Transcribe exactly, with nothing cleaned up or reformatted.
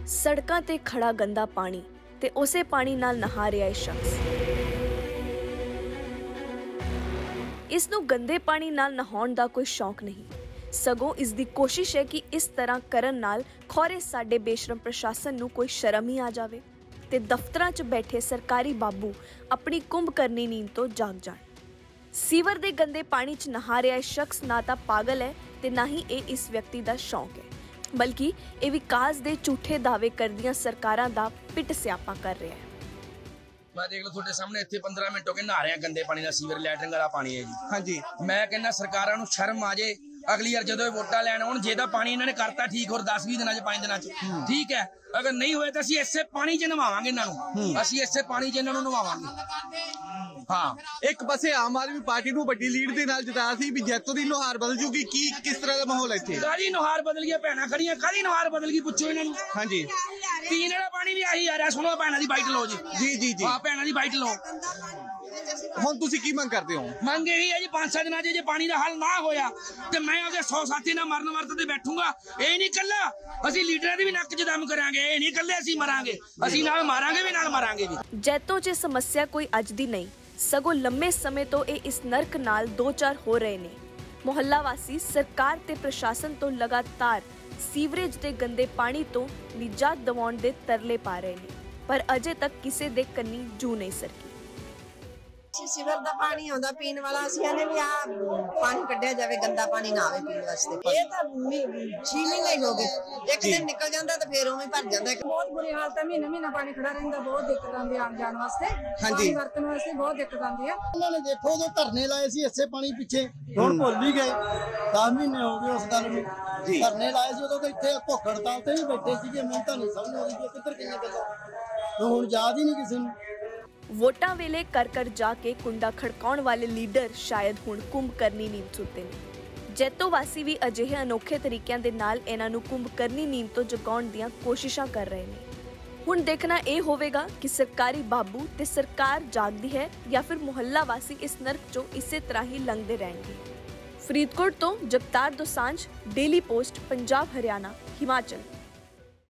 सड़कों ते खड़ा गंदा पानी ते उसे पानी नाल नहा रहा है शख्स। इसनूं गंदे पानी नाल नहाउण दा कोई शौक नहीं, सगों इसकी कोशिश है कि इस तरह करन नाल खौरे साडे बेशरम प्रशासन नूं कोई शर्म ही आ जावे ते दफ्तरां च बैठे सरकारी बाबू अपनी कुंभ करनी नींद तो जाग जाण। सीवर दे गंदे पानी च नहा रहा शख्स ना तां पागल है ते ना ही ये इस व्यक्ति दा शौक है, बल्कि ये विकास दे झूठे दावे करदियां सरकारां दा पिट स्यापा कर रहा है। मैं देख लो थोड़े सामने इतने पंद्रह मिनट हो गए नहा रहे हैं गंदे पानी का, सीवर लैटरिन वाला पानी है जी। हाँ जी, मैं कहना सरकारां नूं शर्म आ जाए, अगली बार जो वोटा लैन आउण जेदा पानी इन्होंने करता ठीक और दस भी दिन पांच दिन ठीक है, अगर नहीं होए तो असं इसे पानी च नवावांगे इन्हों, असं इसे पानी च इन्हों नवावांगे। हाँ, एक पासे आम आदमी पार्टी नूं बड़ी लीड दे नाल जिताया सी भी जैतों दी नुहार बदल जूगी, की किस तरह का माहौल है इत्थे? कादी नुहार बदल गई, भैणां खड़ियां कादी नुहार बदल गई, पुछो इन्हां नूं। हाँ जी, पीने वाला पानी भी आही आ रहा, सुनो भैणां दी बाइट लो जी। जी जी जी, हाँ भैणां दी बाइट लो। हुण तुसीं की मंग करदे हो? मंग यही है जी, पांच छह दिन जे पानी का हल ना होया तो मैं अपने सौ साथी नाल मरन वर्त ते बैठूंगा। ये नहीं कल्ला असीं लीडरां दी भी नक च दम करांगे, ये नहीं कल्ले असीं मरांगे, असीं नाल मारांगे भी नाल मरांगे भी। जैतों च समस्या कोई अज दी नहीं, सगों लंबे समय तो ये इस नरक नाल दो चार हो रहे ने। मुहल्ला वासी सरकार ते प्रशासन तो लगातार सीवरेज के गंदे पानी तो निजात दिवाउण दे तरले पा रहे ने, पर अजे तक किसी दे कन्नी जू नहीं सरकी। सीवर का पानी आंदा पीने वाला, ਅਸੀਂ ਆਨੇ ਵੀ ਆ पानी ਕੱਢਿਆ ਜਾਵੇ, गंदा पानी ना आवे पीने वास्ते। ਇਹ ਤਾਂ ਛੇ ਮਹੀਨੇ ਹੋ ਗਏ, ਇੱਕ ਦਿਨ ਨਿਕਲ ਜਾਂਦਾ ਤਾਂ ਫੇਰ ਉਵੇਂ ਭਰ ਜਾਂਦਾ। बहुत बुरी हालत है, महीना महीना पानी खड़ा रहता, बहुत दिक्कत आती है आम जान वास्ते, पानी बरतन वास्ते बहुत दिक्कत आती है। उन्होंने देखो जो धरने लाए सी इसे पानी पिछे हुण भुल ही गए, दस महीने हो गए उस गल नूं। धरने लाए सी उदों इत्थे भुख हड़ताल ते भी बैठे सीगे, मैं तां नहीं समझ आउंदी किधर गईयां गल्लां, हुण याद ही नहीं किसी नूं। वोटां वेले कर कर जाके कुंडा खड़काउण वाले लीडर शायद हुण कुंभ करनी नींद सुत्ते ने। जैतो वासी भी अजिहे अनोखे तरीकिਆਂ ਦੇ ਨਾਲ ਇਹਨਾਂ ਨੂੰ ਕੁੰਭ ਕਰਨੀ ਨੀਂਦ ਤੋਂ ਜਗਾਉਣ ਦੀਆਂ ਕੋਸ਼ਿਸ਼ਾਂ ਕਰ ਰਹੇ ਨੇ। ਹੁਣ ਦੇਖਣਾ ਇਹ ਹੋਵੇਗਾ ਕਿ ਸਰਕਾਰੀ ਬਾਬੂ ਤੇ ਸਰਕਾਰ ਜਾਗਦੀ ਹੈ ਜਾਂ ਫਿਰ ਮੁਹੱਲਾ ਵਾਸੀ ਇਸ ਨਰਕ ਚੋਂ ਇਸੇ ਤਰ੍ਹਾਂ ਹੀ ਲੰਘਦੇ ਰਹਿਣਗੇ। ਫਰੀਦਕੋਟ ਤੋਂ ਜਗਤਾਰ ਦੋਸਾਂਝ, ਡੇਲੀ ਪੋਸਟ, ਪੰਜਾਬ, ਹਰਿਆਣਾ, ਹਿਮਾਚਲ।